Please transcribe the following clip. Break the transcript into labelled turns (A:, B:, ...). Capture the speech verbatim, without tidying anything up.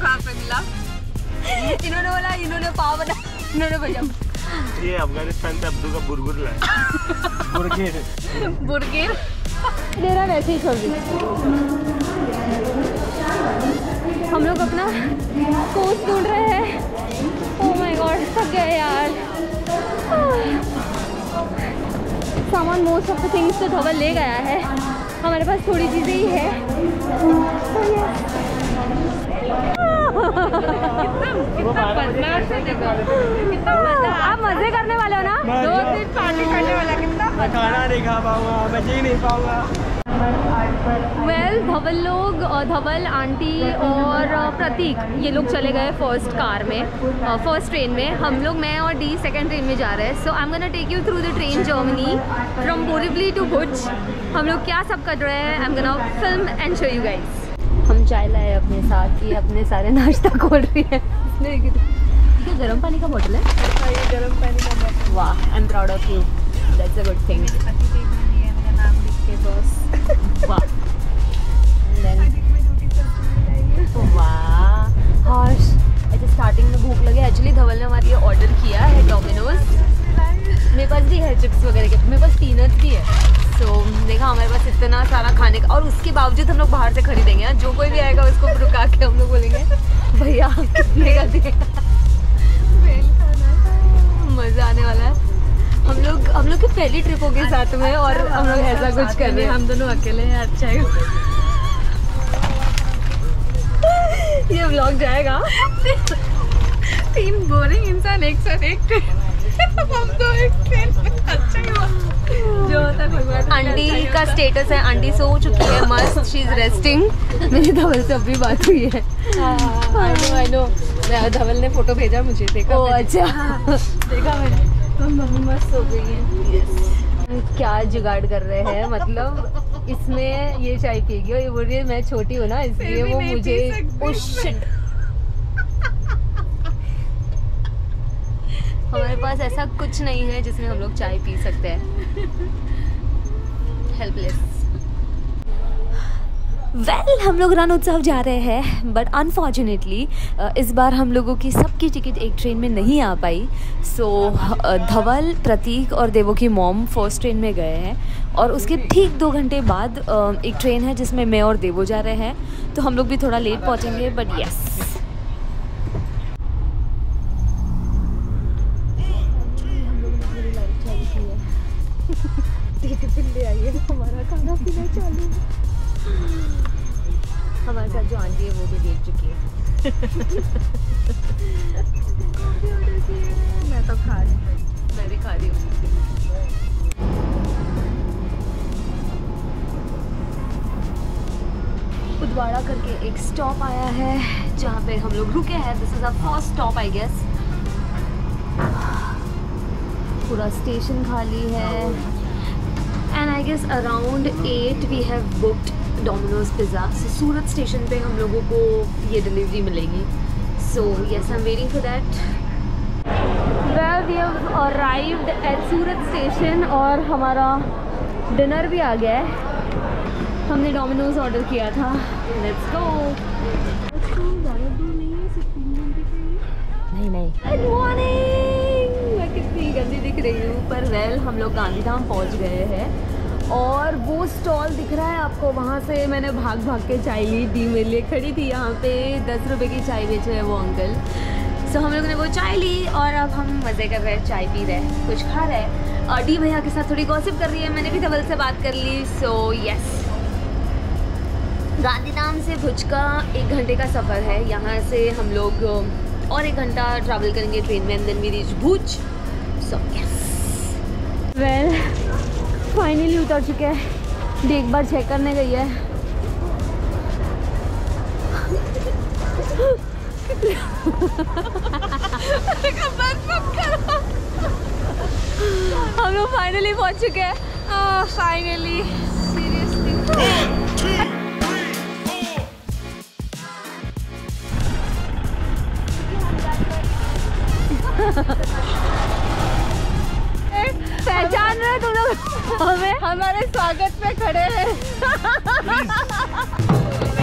A: कहाँ पे मिला? इन्होंने बोला इन्होंने पाव बना, इन्होंने भैया
B: ये अफगानिस्तान से अब्दू का बुरगुर लाया। बुरगेर
A: बुरगेर मेरा वैसे ही चल रही। हम लोग अपना कोच ढूंढ रहे हैं। ओह माय गॉड, थक गए यार। सामान मोस्ट ऑफ द थिंग्स तो धवल ले गया है, हमारे पास थोड़ी चीज़ें ही है। आप मजे करने वाले हो ना? दो दिन पार्टी करने वाला। कितना
B: खाना नहीं खा पाऊंगा, बचे ही नहीं पाऊंगा।
A: वेल well, धवल लोग, धवल आंटी और प्रतीक ये लोग चले गए फर्स्ट कार में, फर्स्ट ट्रेन में। हम लोग, मैं और डी सेकंड ट्रेन में जा रहे हैं। So I am gonna take you through the train journey from Borivali to Bhuj. हम लोग क्या सब कर रहे हैं, I am gonna film and show you guys. हम चाय लाए अपने साथ, ये अपने सारे नाश्ता खोल रही है। ये गर्म पानी का बोतल है? ये गर्म पानी का बोतल। वाह, I am proud of you, that's a good thing. मेरा नाम लिख के बॉस। वाह, वाह हर्ष, ऐसे स्टार्टिंग में भूख लगे। एक्चुअली धवल ने हमारे लिए ऑर्डर किया है डोमिनोज। मेरे पास भी है चिप्स वगैरह के, मेरे पास पीनट्स भी है। सो so, देखा हमारे पास इतना सारा खाने का, और उसके बावजूद हम लोग बाहर से खरीदेंगे। जो कोई भी आएगा उसको रुका के हम लोग बोलेंगे भैया कितने का देगा। मज़ा आने वाला है। हम लोग हम लोग की पहली ट्रिप होगी साथ में, और हम लोग ऐसा कुछ कर रहे हैं। हम दोनों अकेले हैं। अच्छा है, ये व्लॉग जाएगा। तीन बोरिंग इंसान एक साथ एक ट्रेन, हम तो एक ट्रेन में। अच्छा ही हुआ जो होता है भगवान। आंटी का स्टेटस है, आंटी सो चुकी है मस्त, शी इज रेस्टिंग। मेरी धवल से अभी बात हुई है। आई नो आई नो, धवल ने फोटो भेजा मुझे, देखा। ओ अच्छा, देखा मैंने। मम्मी मस्त हो गई है। yes. क्या जुगाड़ कर रहे हैं, मतलब इसमें ये चाय पिएगी और ये बोल रही है मैं छोटी हूँ ना इसलिए वो मुझे। oh shit. हमारे पास ऐसा कुछ नहीं है जिसमें हम लोग चाय पी सकते हैं। हेल्पलेस। वेल well, हम लोग रण उत्सव जा रहे हैं, बट अनफॉर्चुनेटली इस बार हम लोगों की सबकी टिकट एक ट्रेन में नहीं आ पाई। सो so, धवल, प्रतीक और देवो की मॉम फर्स्ट ट्रेन में गए हैं, और उसके ठीक दो घंटे बाद एक ट्रेन है जिसमें मैं और देवो जा रहे हैं। तो हम लोग भी थोड़ा लेट पहुंचेंगे, बट यस। हमारा खाना पीना चालू है। हमारे साथ जो आंटी है वो भी देख चुकी है। मैं तो खा रही हूँ, मैं भी खा रही हूँ। उदवाड़ा करके एक स्टॉप आया है जहाँ पे हम लोग रुके हैं। This is a first stop I guess. पूरा स्टेशन खाली है, and I guess around eight we have booked Domino's pizza. So Surat station पे हम लोगों को ये डिलीवरी मिलेगी। So yes, I am waiting for that. Well, we have arrived at Surat station और हमारा डिनर भी आ गया है। हमने डोमिनोज ऑर्डर किया था। Let's go. नहीं नहीं, गुड मॉर्निंग। मैं कितनी गंदी दिख रही हूँ, पर वेल हम लोग गांधीधाम पहुँच गए हैं, और वो स्टॉल दिख रहा है आपको, वहाँ से मैंने भाग भाग के चाय ली। दी मेरे लिए खड़ी थी यहाँ पे, दस रुपए की चाय बेच रहे हैं वो अंकल। सो so, हम लोगों ने वो चाय ली और अब हम मज़े कर रहे हैं, चाय पी रहे हैं, कुछ खा रहे हैं। और डी भैया के साथ थोड़ी गॉसिप कर रही है, मैंने भी धवल से बात कर ली। सो so, यस, गांधीधाम से भुज का एक घंटे का सफ़र है। यहाँ से हम लोग और एक घंटा ट्रैवल करेंगे ट्रेन में, and then we reach Bhuj. So yes, well finally उतर चुके हैं। डी एक बार चेक करने गई है। हम लोग फाइनली पहुंच चुके हैं। फाइनली सीरियसली पहचान रहे तुम लोग हमें? हमारे स्वागत में खड़े हैं।